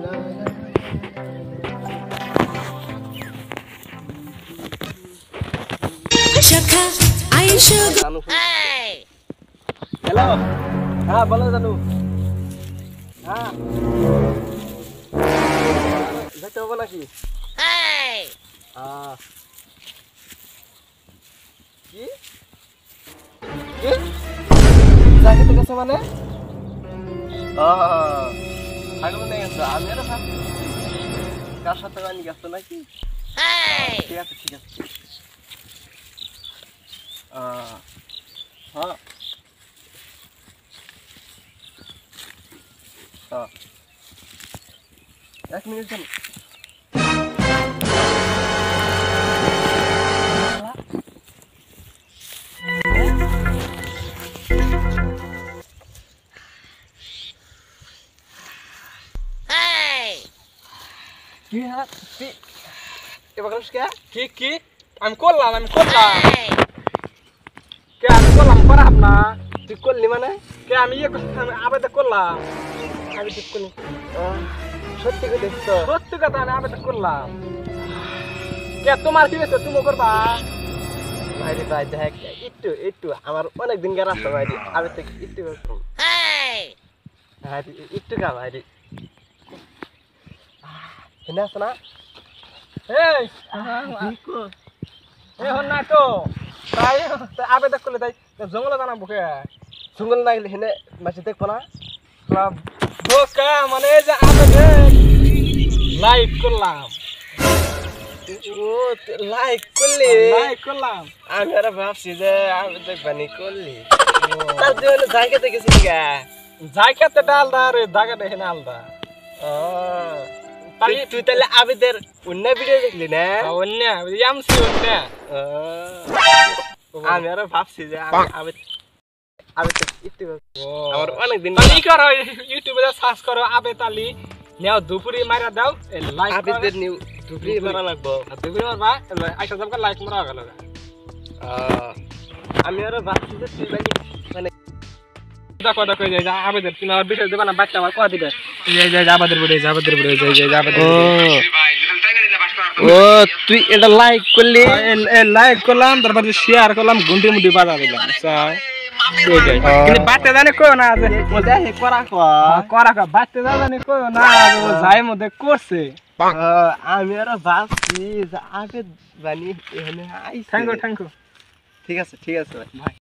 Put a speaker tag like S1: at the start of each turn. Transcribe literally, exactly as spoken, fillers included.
S1: শাখা আয়েশা
S2: হ্যালো হ্যাঁ বলো জানু হ্যাঁ যেতে হবে নাকি আহ কি কি যাকে তো গেছে মানে আহ আগল নেই গেছে আমি আর কার সাথে গানি গেছে নাকি ঠিক আছে ঠিক আছে আহ হ্যাঁ হ্যাঁ এক মিনিট চলো কি হ্যাঁ তুই এবার কে কি কি আমি করলাম আমি করলাম কে আমি করলাম করাম না তুই করলি মানে কে আমি ইয়ে আমি আবেদন করলাম আমি ঠিক করলি সত্যি কথা দেখছো সত্যি কথা আমি আবেদন করলাম কে তোমার কি হয়েছে তুমি করবা ভাইরে ভাই দেখ একটু একটু আমার অনেক দিন গেল আসতো ভাইরে আমি তো একটু হ্যাঁ একটু গা ভাইরে এনে আসো না এই এ হন না তো তাই আবেদন করলে তাই জঙ্গলে জানাবো কে জঙ্গল না গেলে হেনে মাঝে দেখবো না বোকা মানে যে আবেদন লাইক করলাম ও লাইক করলি লাইক করলাম আমি আর ভাবছি যে আবেদন বানি করলি তার জন্য জায়গাতে গেছি গা জায়গাতে ডালদা রে জায়গাটা হেনে আলদা ও তুই তাহলে আবেদের অন্য ভিডিও দেখলি না অন্য এমসি অন্য আমি আর ভাবছি যে আমি আবেদ আবেদ একটু আমার অনেক দিন ই করো ইউটিউবে সার্চ করো আবেদ আলী নেও দুপুরি মারা দাও লাইক আবেদের নিউ দুপুরি মারা লাগবো দুপুরি মারবা আইসা যাবকা লাইক মারা গেল আমি আর ভাবছি যে তুই মানে দেখো দেখো যাই যা আবেদের তুমি আমার বিষয় দেবা না বাচ্চা আমার কয় দিবে এই যাই আবেদের বড়ে আবেদের বড়ে যাই যাই আবেদের ও তুই এটা লাইক করলি লাইক করলাম তারপর শেয়ার করলাম ঘন্টি মুন্টি বাজা দিলাম কিন্তু বাচ্চা জানি কই না যে হে করা করা বাচ্চা জানি কই না যাই মধ্যে করছে আমি আর ভাবছি যে আবেদ বানি এখানে আইছে থ্যাঙ্ক ইউ থ্যাঙ্ক ইউ ঠিক আছে ঠিক আছে ভাই